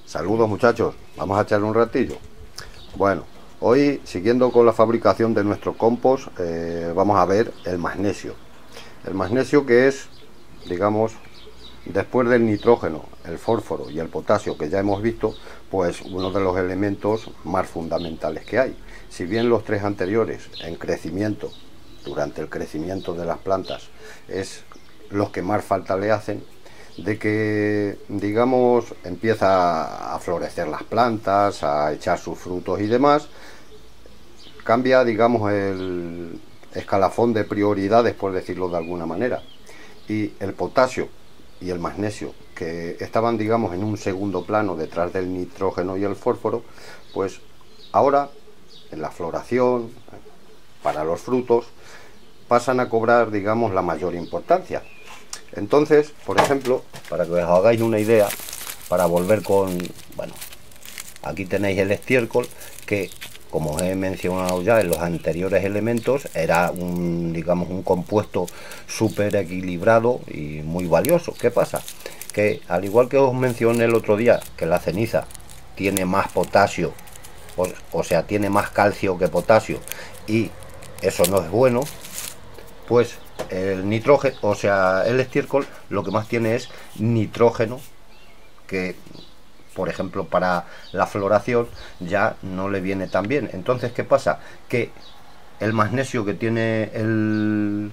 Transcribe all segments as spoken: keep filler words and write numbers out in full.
Saludos muchachos, vamos a echarle un ratillo. Bueno, hoy siguiendo con la fabricación de nuestro compost, eh, vamos a ver el magnesio. El magnesio, que es, digamos, después del nitrógeno, el fósforo y el potasio que ya hemos visto, pues uno de los elementos más fundamentales que hay. Si bien los tres anteriores en crecimiento, durante el crecimiento de las plantas, es los que más falta le hacen, de que, digamos, empieza a florecer las plantas, a echar sus frutos y demás, cambia, digamos, el escalafón de prioridades, por decirlo de alguna manera, y el potasio y el magnesio, que estaban, digamos, en un segundo plano detrás del nitrógeno y el fósforo, pues ahora en la floración, para los frutos, pasan a cobrar, digamos, la mayor importancia. Entonces, por ejemplo, para que os hagáis una idea, para volver con, bueno, aquí tenéis el estiércol, que como os he mencionado ya en los anteriores elementos, era un, digamos, un compuesto súper equilibrado y muy valioso. ¿Qué pasa? Que al igual que os mencioné el otro día, que la ceniza tiene más potasio, o, o sea, tiene más calcio que potasio, y eso no es bueno, pues el nitrógeno, o sea, el estiércol lo que más tiene es nitrógeno, que por ejemplo para la floración ya no le viene tan bien. Entonces, ¿qué pasa? Que el magnesio que tiene el,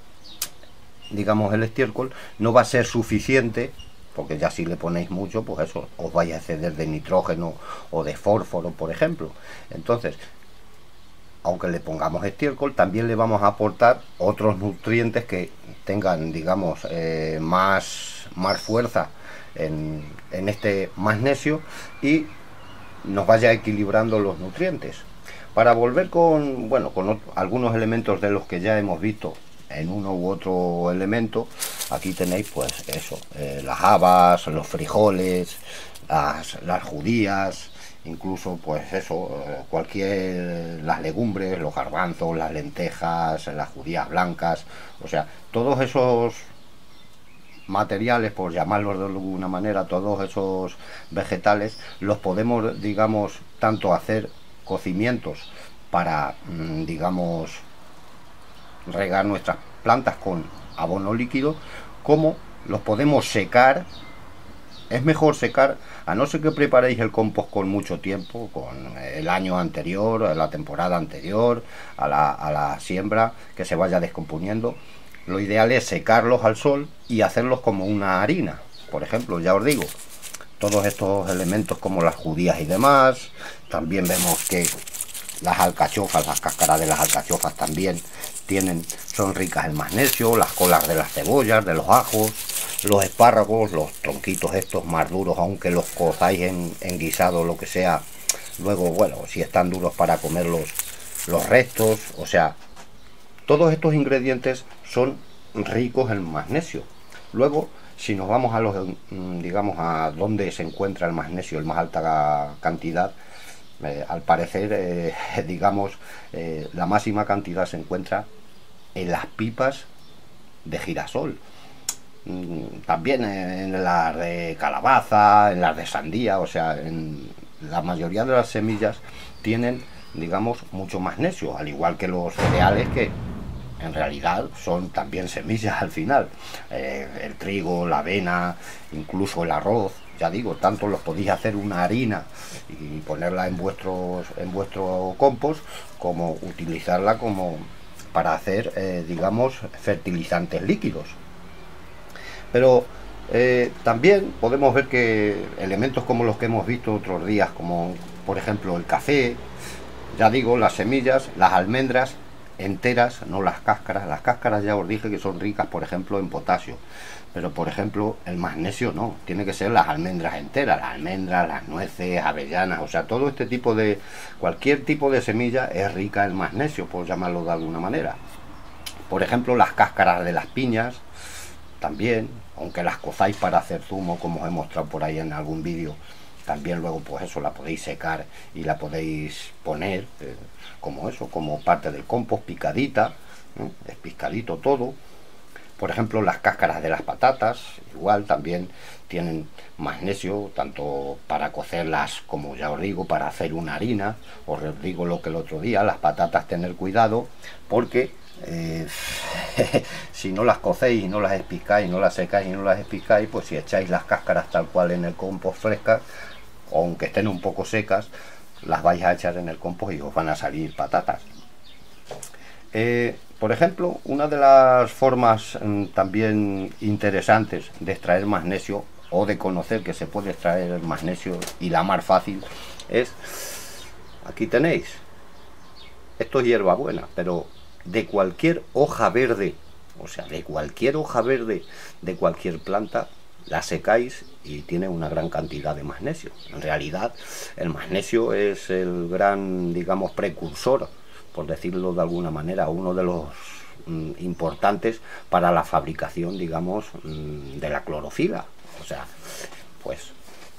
digamos, el estiércol no va a ser suficiente, porque ya si le ponéis mucho, pues eso, os vais a exceder de nitrógeno o de fósforo, por ejemplo. Entonces, aunque le pongamos estiércol, también le vamos a aportar otros nutrientes que tengan, digamos, eh, más, más fuerza en, en este magnesio y nos vaya equilibrando los nutrientes. Para volver con, bueno, con otro, algunos elementos de los que ya hemos visto en uno u otro elemento, aquí tenéis pues eso, eh, las habas, los frijoles, las, las judías, incluso pues eso, cualquier, las legumbres, los garbanzos, las lentejas, las judías blancas, o sea, todos esos materiales, por llamarlos de alguna manera, todos esos vegetales, los podemos, digamos, tanto hacer cocimientos para, digamos, regar nuestras plantas con abono líquido, como los podemos secar. Es mejor secar, a no ser que preparéis el compost con mucho tiempo, con el año anterior, la temporada anterior, a la, a la siembra, que se vaya descomponiendo. Lo ideal es secarlos al sol y hacerlos como una harina. Por ejemplo, ya os digo, todos estos elementos como las judías y demás. También vemos que las alcachofas, las cáscaras de las alcachofas también tienen, son ricas en magnesio, las colas de las cebollas, de los ajos, los espárragos, los tronquitos estos más duros, aunque los cozáis en, en guisado o lo que sea, luego, bueno, si están duros para comer los, los restos, o sea, todos estos ingredientes son ricos en magnesio. Luego, si nos vamos a los, digamos, a donde se encuentra el magnesio en más alta cantidad, eh, al parecer, eh, digamos, eh, la máxima cantidad se encuentra en las pipas de girasol. También en las de calabaza, en las de sandía, o sea, en la mayoría de las semillas tienen, digamos, mucho magnesio, al igual que los cereales, que en realidad son también semillas al final. Eh, el trigo, la avena, incluso el arroz, ya digo, tanto los podéis hacer una harina y ponerla en vuestros en vuestro compost, como utilizarla como para hacer, eh, digamos, fertilizantes líquidos. Pero eh, también podemos ver que elementos como los que hemos visto otros días, como por ejemplo el café, ya digo, las semillas, las almendras enteras, no las cáscaras. Las cáscaras ya os dije que son ricas, por ejemplo, en potasio, pero por ejemplo el magnesio no, tiene que ser las almendras enteras, las almendras, las nueces, avellanas, o sea, todo este tipo de, cualquier tipo de semilla es rica en magnesio, por llamarlo de alguna manera. Por ejemplo, las cáscaras de las piñas también, aunque las cozáis para hacer zumo, como os he mostrado por ahí en algún vídeo, también luego pues eso la podéis secar y la podéis poner eh, como eso, como parte del compost, picadita, ¿eh? Es picadito todo. Por ejemplo, las cáscaras de las patatas, igual también tienen magnesio, tanto para cocerlas como ya os digo, para hacer una harina. Os digo lo que el otro día, las patatas tener cuidado, porque eh, si no las cocéis y no las espicáis, no las secáis y no las espicáis, pues si echáis las cáscaras tal cual en el compost frescas, o aunque estén un poco secas, las vais a echar en el compost y os van a salir patatas. Eh, por ejemplo, una de las formas mm, también interesantes de extraer magnesio, o de conocer que se puede extraer el magnesio, y la más fácil es, aquí tenéis, esto es hierbabuena, pero de cualquier hoja verde, o sea, de cualquier hoja verde de cualquier planta, la secáis y tiene una gran cantidad de magnesio. En realidad, el magnesio es el gran, digamos, precursor, por decirlo de alguna manera, uno de los mm, importantes para la fabricación, digamos, mm, de la clorofila. O sea, pues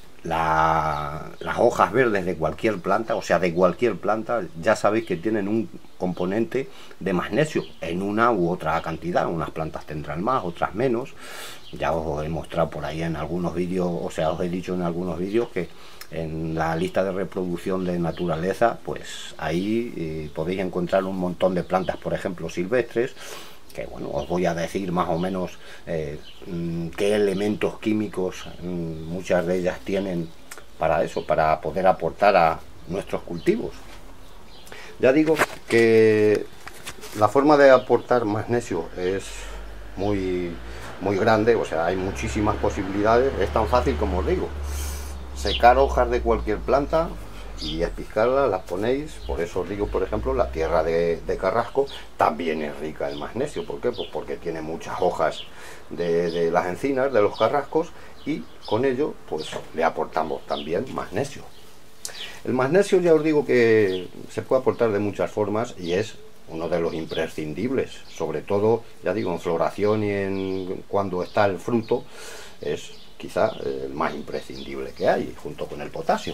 la, las hojas verdes de cualquier planta, o sea, de cualquier planta, ya sabéis que tienen un componente de magnesio en una u otra cantidad. Unas plantas tendrán más, otras menos. Ya os he mostrado por ahí en algunos vídeos, o sea, os he dicho en algunos vídeos que en la lista de reproducción de naturaleza, pues ahí eh, podéis encontrar un montón de plantas, por ejemplo, silvestres, que bueno, os voy a decir más o menos eh, qué elementos químicos muchas de ellas tienen para eso, para poder aportar a nuestros cultivos. Ya digo que la forma de aportar magnesio es muy, muy grande, o sea, hay muchísimas posibilidades. Es tan fácil como os digo, secar hojas de cualquier planta y espiscarlas, las ponéis. Por eso os digo, por ejemplo, la tierra de, de Carrasco también es rica en magnesio. ¿Por qué? Pues porque tiene muchas hojas de, de las encinas, de los carrascos, y con ello pues le aportamos también magnesio. El magnesio, ya os digo que se puede aportar de muchas formas y es uno de los imprescindibles, sobre todo, ya digo, en floración y en cuando está el fruto, es quizá el más imprescindible que hay, junto con el potasio.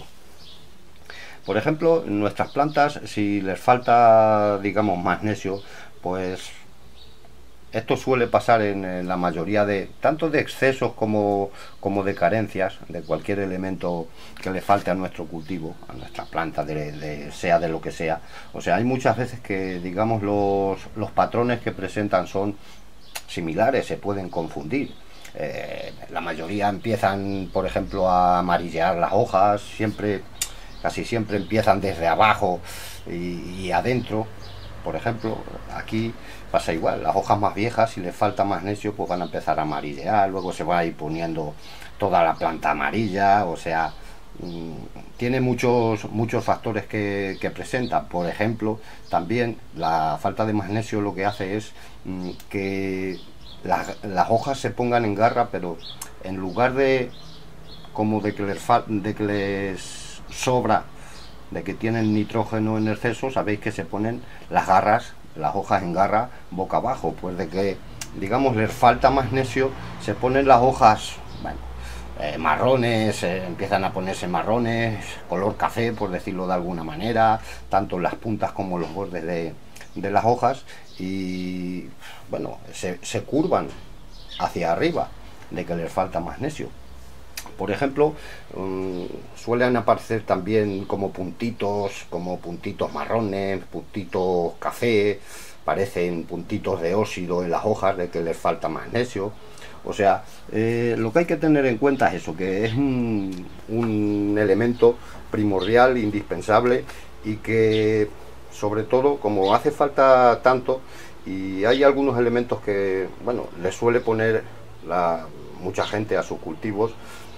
Por ejemplo, en nuestras plantas, si les falta, digamos, magnesio, pues esto suele pasar en, en la mayoría de, tanto de excesos como, como de carencias, de cualquier elemento que le falte a nuestro cultivo, a nuestra planta, de, de, sea de lo que sea. O sea, hay muchas veces que, digamos, los, los patrones que presentan son similares, se pueden confundir. Eh, la mayoría empiezan, por ejemplo, a amarillear las hojas, siempre, casi siempre empiezan desde abajo y, y adentro. Por ejemplo, aquí pasa igual, las hojas más viejas, si les falta magnesio, pues van a empezar a amarillear, luego se va a ir poniendo toda la planta amarilla. O sea, mmm, tiene muchos, muchos factores que, que presenta. Por ejemplo, también la falta de magnesio lo que hace es mmm, que las, las hojas se pongan en garra, pero en lugar de como de que les, de que les sobra, de que tienen nitrógeno en exceso, sabéis que se ponen las garras, las hojas en garra boca abajo. Pues de que, digamos, les falta magnesio, se ponen las hojas, bueno, eh, marrones, eh, empiezan a ponerse marrones, color café, por decirlo de alguna manera, tanto las puntas como los bordes de, de las hojas, y bueno, se, se curvan hacia arriba, de que les falta magnesio. Por ejemplo, um, suelen aparecer también como puntitos, como puntitos marrones, puntitos café, parecen puntitos de óxido en las hojas, de que les falta magnesio. O sea, eh, lo que hay que tener en cuenta es eso, que es un, un elemento primordial, indispensable, y que sobre todo, como hace falta tanto, y hay algunos elementos que, bueno, le suele poner la, mucha gente a sus cultivos,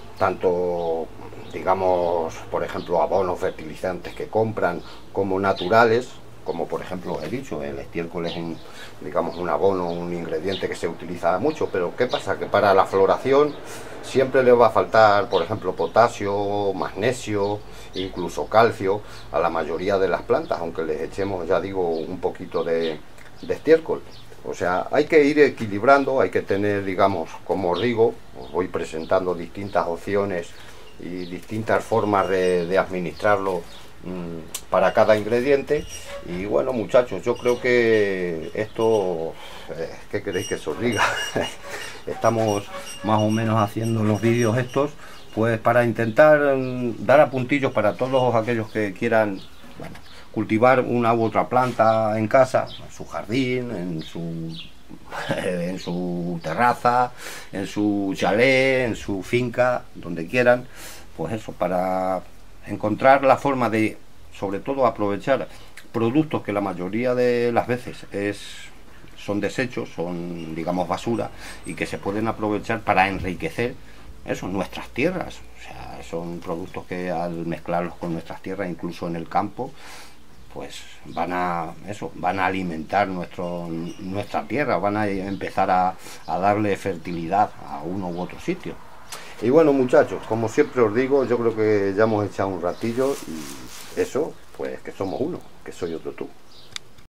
tanto, digamos, por ejemplo, abonos, fertilizantes que compran, como naturales, como por ejemplo he dicho, el estiércol es un, digamos, un abono, un ingrediente que se utiliza mucho. Pero ¿qué pasa? Que para la floración siempre le va a faltar, por ejemplo, potasio, magnesio, incluso calcio a la mayoría de las plantas, aunque les echemos, ya digo, un poquito de, de estiércol. O sea, hay que ir equilibrando, hay que tener, digamos, como os digo, os voy presentando distintas opciones y distintas formas de, de administrarlo mmm, para cada ingrediente. Y bueno, muchachos, yo creo que esto, eh, ¿qué queréis que os diga? Estamos más o menos haciendo los vídeos estos pues para intentar mmm, dar apuntillos para todos aquellos que quieran, bueno, cultivar una u otra planta en casa, en su jardín, en su en su terraza, en su chalet, en su finca, donde quieran. Pues eso, para encontrar la forma de, sobre todo, aprovechar productos que la mayoría de las veces es, son desechos, son, digamos, basura, y que se pueden aprovechar para enriquecer eso, nuestras tierras. O sea, son productos que al mezclarlos con nuestras tierras, incluso en el campo, pues van a eso, van a alimentar nuestro, nuestra tierra, van a empezar a, a darle fertilidad a uno u otro sitio. Y bueno, muchachos, como siempre os digo, yo creo que ya hemos echado un ratillo, y eso, pues que somos uno, que soy otro tú.